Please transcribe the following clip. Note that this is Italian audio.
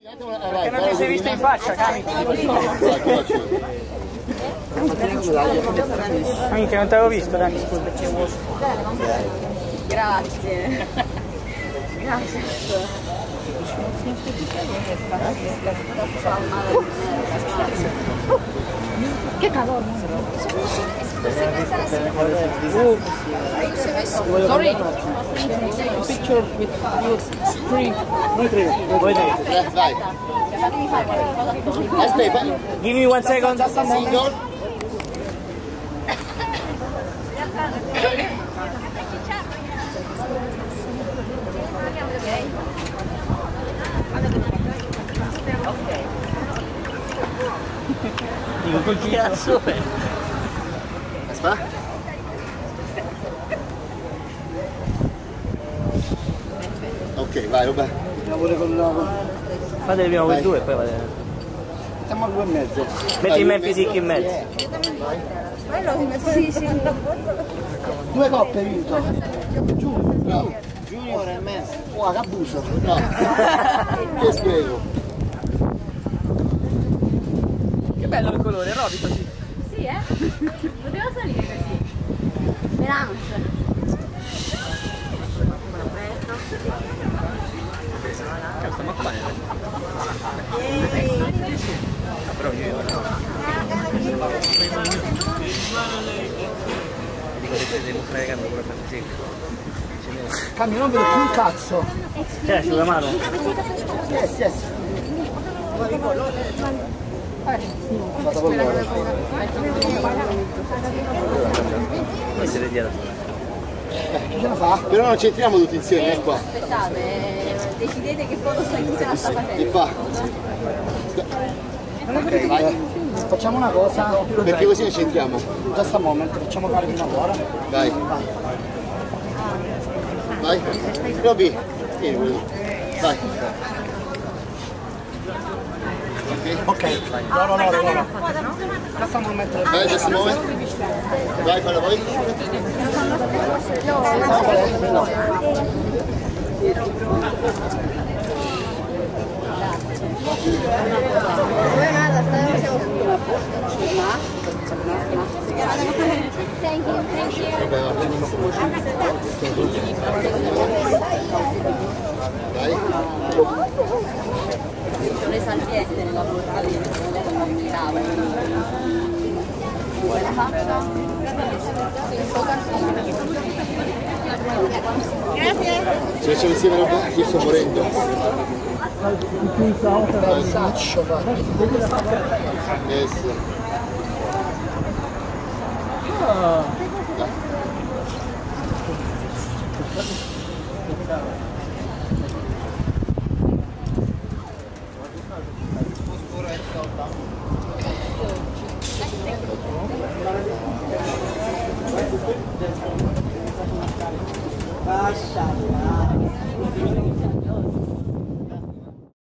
Perché non ti sei vista in faccia, Cami? Amica, non te l'avevo visto, Dani, scusa. Grazie. Grazie. Che calore. Sorry. Picture with your screen. Vai. Aspetta. Give me 1 second. Single. Dico, che cazzo è? Aspetta. Ok, vai, vabbè. Lavoro con la... Fate prima voi due e poi vado. Siamo a 2,5. Metti il fisico in mezzo. Sì. 2 coppe hai vinto. No. Junior e mezzo. Wow, che abuso. No. Che spiego. Che bello il colore, Roby così. Sì, poteva salire così. Melange. Cazzo, ma com'è? Però io dico che devo fregando pure per così. Cambio, non vedo più un cazzo. C'è sulla mano? Yes. Questo è dietro. Che ce la fa? Però non c'entriamo tutti insieme, qua. Aspettate, decidete che foto sta iniziando a sta Ti facendo. fa. Ok, vai. Facciamo una cosa. Perché così ne c'entriamo. Just a moment, facciamo fare prima ora. Dai. Vai. Roby. Tieni quello. Vai. Ok. No. La stiamo a mettere. Vai, just a moment. Vai, falla voi. No. Thank you. Dai. C'ho le salviette nella borsa dentro, non mi mirava. Vuoi la faccia? Grazie. Se facciamo insieme roba, io sto morendo. Saccio, va. Yes. Lascia.